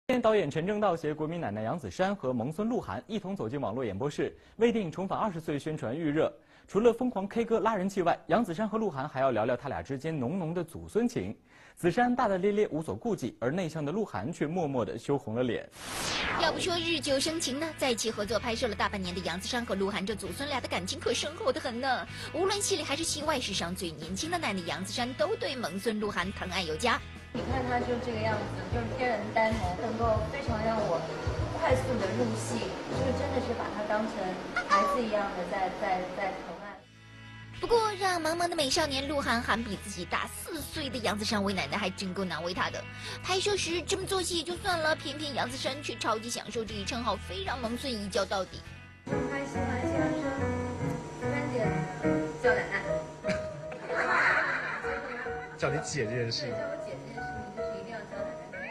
导演陈正道携国民奶奶杨子姗和萌孙鹿晗一同走进网络演播室，为电影重返20岁宣传预热。除了疯狂 K 歌拉人气外，杨子姗和鹿晗还要聊聊他俩之间浓浓的祖孙情。子姗大大咧咧无所顾忌，而内向的鹿晗却默默地羞红了脸。 要不说日久生情呢，在一起合作拍摄了大半年的杨子姗和鹿晗，这祖孙俩的感情可深厚得很呢。无论戏里还是戏外，世上最年轻的奶奶杨子姗都对萌孙鹿晗疼爱有加。 你看他就这个样子，就是天然呆萌，能够非常让我快速的入戏，就是真的是把他当成孩子一样的在疼爱。 不过，让茫茫的美少年鹿晗喊比自己大4岁的杨子姗为奶奶，还真够难为他的。拍摄时这么做戏也就算了，偏偏杨子姗却超级享受这一称号，非让萌孙一较到底。 很喜欢说三姐叫奶奶， 叫你姐这件事。 对，叫我姐这件事情就是一定要叫奶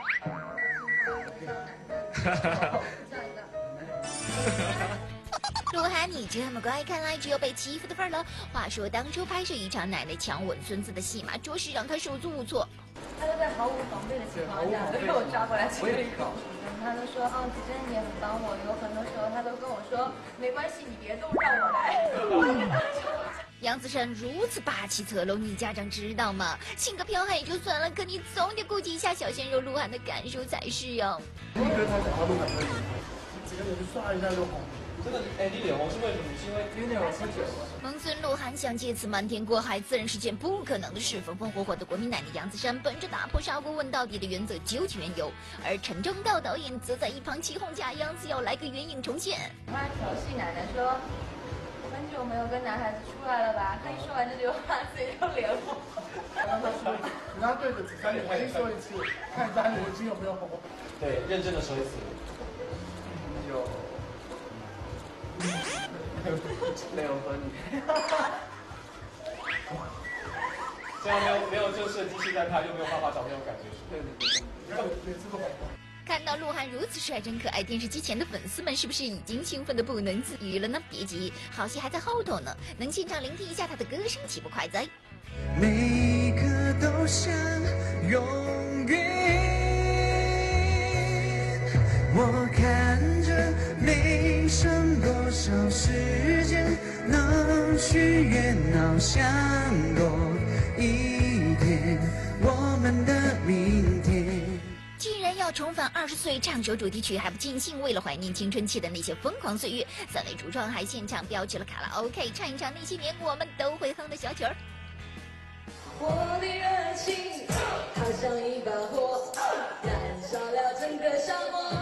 奶，叫一个。 鹿晗，你这么乖，看来只有被欺负的份了。话说当初拍摄一场奶奶强吻孙子的戏码，着实让他手足无措。 他都在毫无防备的情况下被我抓过来亲了一口，他都说哦，子珍你也很帮我，有很多时候他都跟我说没关系，你别动，让我来。 杨子姗如此霸气侧漏，你家长知道吗？性格剽悍也就算了，可你总得顾及一下小鲜肉鹿晗的感受才是哟。 我觉得他讲话鹿晗可以，几个脸就刷一下就红。 真的，哎，你脸红是为什么？是因为我喝酒了。 萌孙鹿晗想借此瞒天过海，自然是件不可能的事。风风火火的国民奶奶杨子姗，本着打破砂锅问到底的原则，究其缘由，而陈正道导演则在一旁起哄假样子，要来个原影重现。 他调戏奶奶说，很久没有跟男孩子出来了吧？他一说完这句话，自己就脸红。 让他说一次，你让他对着子珊眼睛说一次，看一下眼睛有没有红。 对，认真的说一次。有。没有和你。这样没有正式的机器在拍，就没有办法找那种感觉。对， 看到鹿晗如此率真可爱，电视机前的粉丝们是不是已经兴奋得不能自语了呢？别急，好戏还在后头呢，能现场聆听一下他的歌声，岂不快哉？ 每一刻都像永远，我看着没剩多少时间，能许愿好像多一天，我们的明天。 既然要重返20岁，唱首主题曲还不尽兴？为了怀念青春期的那些疯狂岁月，3位主创还现场标起了卡拉 OK， 唱一唱那些年我们都会哼的小曲儿。 我的热情好像一把火，燃烧了整个沙漠。